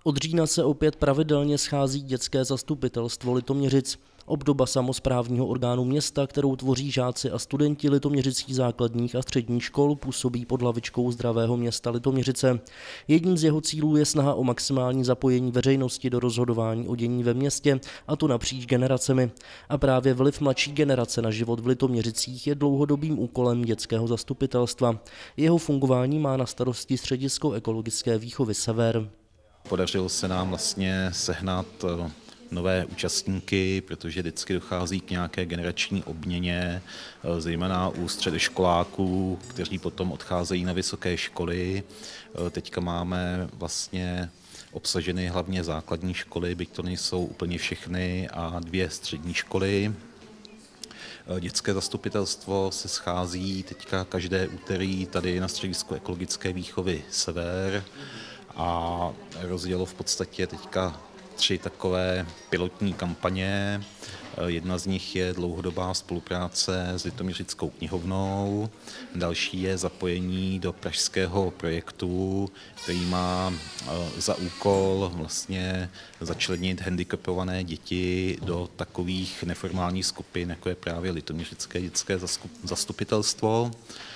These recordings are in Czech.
Od října se opět pravidelně schází dětské zastupitelstvo Litoměřic. Obdoba samosprávního orgánu města, kterou tvoří žáci a studenti litoměřických základních a středních škol, působí pod hlavičkou Zdravého města Litoměřice. Jedním z jeho cílů je snaha o maximální zapojení veřejnosti do rozhodování o dění ve městě, a to napříč generacemi. A právě vliv mladší generace na život v Litoměřicích je dlouhodobým úkolem dětského zastupitelstva. Jeho fungování má na starosti Středisko ekologické výchovy Sever. Podařilo se nám vlastně sehnat nové účastníky, protože vždycky dochází k nějaké generační obměně, zejména u středoškoláků, kteří potom odcházejí na vysoké školy. Teďka máme vlastně obsaženy hlavně základní školy, byť to nejsou úplně všechny, a 2 střední školy. Dětské zastupitelstvo se schází teďka každé úterý tady na Středisku ekologické výchovy Sever a rozjelo v podstatě teďka 3 takové pilotní kampaně. Jedna z nich je dlouhodobá spolupráce s Litoměřickou knihovnou, další je zapojení do pražského projektu, který má za úkol vlastně začlenit handicapované děti do takových neformálních skupin, jako je právě Litoměřické dětské zastupitelstvo.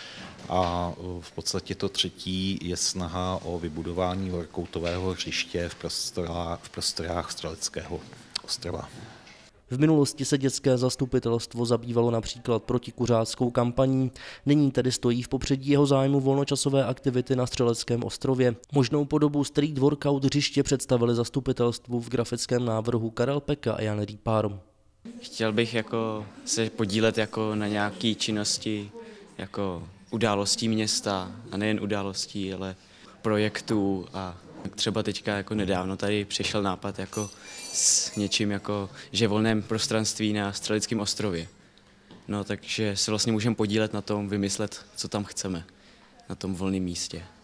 A v podstatě to třetí je snaha o vybudování workoutového hřiště v prostorách Střeleckého ostrova. V minulosti se dětské zastupitelstvo zabývalo například protikuřáckou kampaní, nyní tedy stojí v popředí jeho zájmu volnočasové aktivity na Střeleckém ostrově. Možnou podobu street workout hřiště představili zastupitelstvu v grafickém návrhu Karel Peka a Jan Rýpár. Chtěl bych se podílet na nějaké činnosti, událostí města, a nejen událostí, ale projektů. A třeba teďka nedávno tady přišel nápad s něčím, že volném prostranství na Střeleckém ostrově. No, takže se vlastně můžeme podílet na tom, vymyslet, co tam chceme na tom volném místě.